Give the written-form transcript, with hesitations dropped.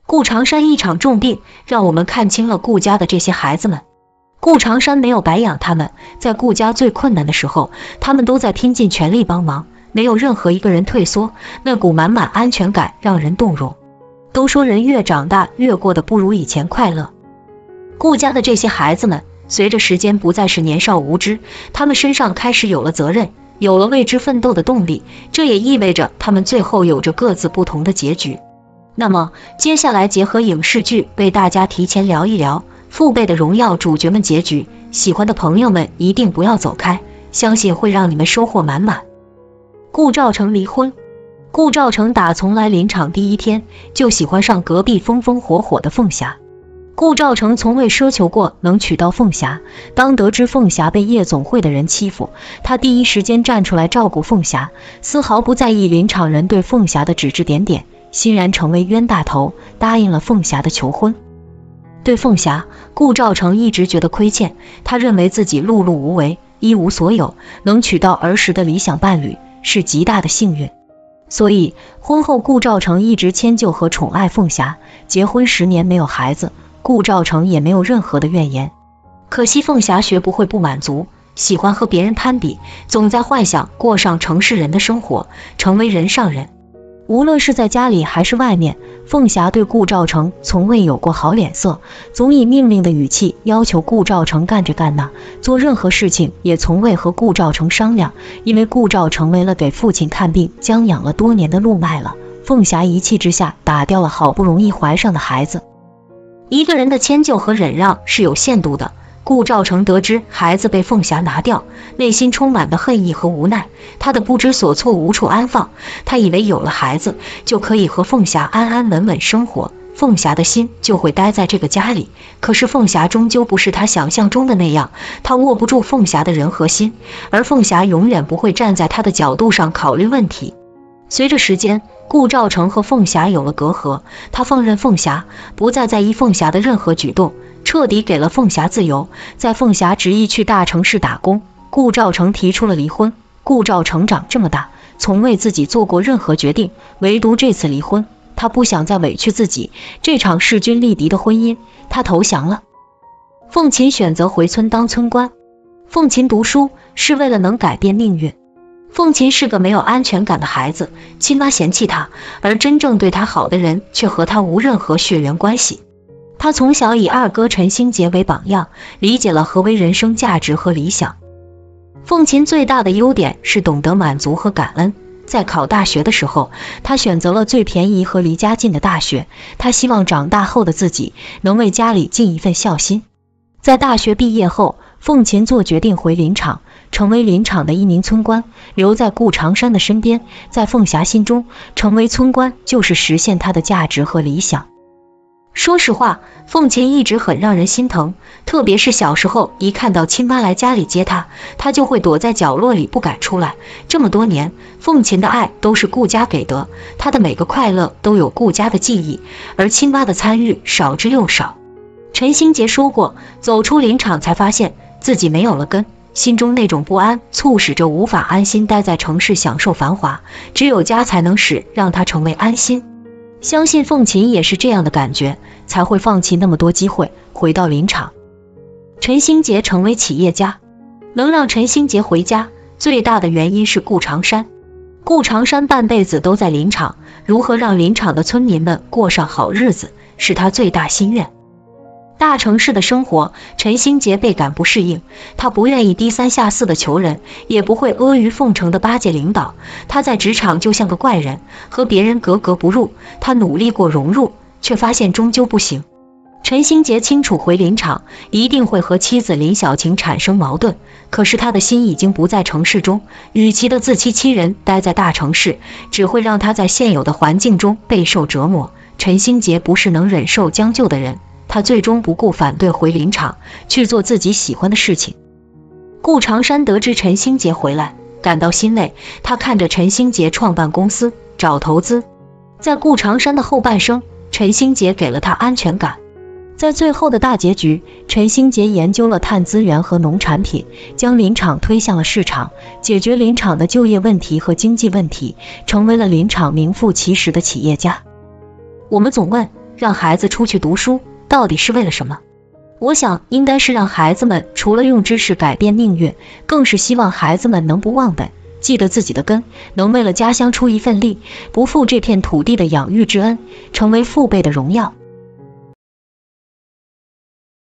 顾长山一场重病，让我们看清了顾家的这些孩子们。顾长山没有白养他们，在顾家最困难的时候，他们都在拼尽全力帮忙，没有任何一个人退缩，那股满满安全感让人动容。都说人越长大，越过得不如以前快乐。顾家的这些孩子们，随着时间不再是年少无知，他们身上开始有了责任，有了为之奋斗的动力，这也意味着他们最后有着各自不同的结局。那么接下来结合影视剧为大家提前聊一聊父辈的荣耀主角们结局，喜欢的朋友们一定不要走开，相信会让你们收获满满。顾兆成离婚。顾兆成打从来临场第一天就喜欢上隔壁风风火火的凤霞。顾兆成从未奢求过能娶到凤霞，当得知凤霞被夜总会的人欺负，他第一时间站出来照顾凤霞，丝毫不在意临场人对凤霞的指指点点，欣然成为冤大头，答应了凤霞的求婚。对凤霞，顾兆成一直觉得亏欠，他认为自己碌碌无为，一无所有，能娶到儿时的理想伴侣是极大的幸运。所以婚后顾兆成一直迁就和宠爱凤霞，结婚10年没有孩子，顾兆成也没有任何的怨言。可惜凤霞学不会不满足，喜欢和别人攀比，总在幻想过上城市人的生活，成为人上人。无论是在家里还是外面，凤霞对顾兆成从未有过好脸色，总以命令的语气要求顾兆成干这干那，做任何事情也从未和顾兆成商量，因为顾兆成为了给父亲看病将养了多年的路卖了，凤霞一气之下打掉了好不容易怀上的孩子。一个人的迁就和忍让是有限度的，顾兆成得知孩子被凤霞拿掉，内心充满的恨意和无奈，他的不知所措无处安放。他以为有了孩子就可以和凤霞安安稳稳生活，凤霞的心就会待在这个家里。可是凤霞终究不是他想象中的那样，他握不住凤霞的人和心，而凤霞永远不会站在他的角度上考虑问题。随着时间，顾兆成和凤霞有了隔阂，他放任凤霞，不再在意凤霞的任何举动，彻底给了凤霞自由。在凤霞执意去大城市打工，顾兆成提出了离婚。顾兆成长这么大，从未自己做过任何决定，唯独这次离婚，他不想再委屈自己，这场势均力敌的婚姻，他投降了。凤琴选择回村当村官。凤琴读书是为了能改变命运。凤琴是个没有安全感的孩子，亲妈嫌弃她，而真正对她好的人却和她无任何血缘关系。她从小以二哥陈星杰为榜样，理解了何为人生价值和理想。凤琴最大的优点是懂得满足和感恩。在考大学的时候，她选择了最便宜和离家近的大学，她希望长大后的自己能为家里尽一份孝心。在大学毕业后，凤琴做决定回林场，成为林场的一名村官，留在顾长山的身边。在凤霞心中，成为村官就是实现她的价值和理想。说实话，凤琴一直很让人心疼，特别是小时候一看到亲妈来家里接她，她就会躲在角落里不敢出来。这么多年，凤琴的爱都是顾家给的，她的每个快乐都有顾家的记忆，而亲妈的参与少之又少。陈星杰说过，走出林场才发现自己没有了根，心中那种不安促使着无法安心待在城市享受繁华，只有家才能使让他成为安心。相信凤琴也是这样的感觉，才会放弃那么多机会回到林场。陈星杰成为企业家，能让陈星杰回家最大的原因是顾长山。顾长山半辈子都在林场，如何让林场的村民们过上好日子是他最大心愿。大城市的生活，陈星杰倍感不适应，他不愿意低三下四的求人，也不会阿谀奉承的巴结领导，他在职场就像个怪人，和别人格格不入。他努力过融入，却发现终究不行。陈星杰清楚回林场一定会和妻子林小晴产生矛盾，可是他的心已经不在城市中，与其的自欺欺人待在大城市，只会让他在现有的环境中备受折磨。陈星杰不是能忍受将就的人，他最终不顾反对回林场，去做自己喜欢的事情。顾长山得知陈星杰回来，感到欣慰，他看着陈星杰创办公司，找投资。在顾长山的后半生，陈星杰给了他安全感。在最后的大结局，陈星杰研究了碳资源和农产品，将林场推向了市场，解决林场的就业问题和经济问题，成为了林场名副其实的企业家。我们总问， 让孩子出去读书，到底是为了什么？我想应该是让孩子们除了用知识改变命运，更是希望孩子们能不忘本，记得自己的根，能为了家乡出一份力，不负这片土地的养育之恩，成为父辈的荣耀。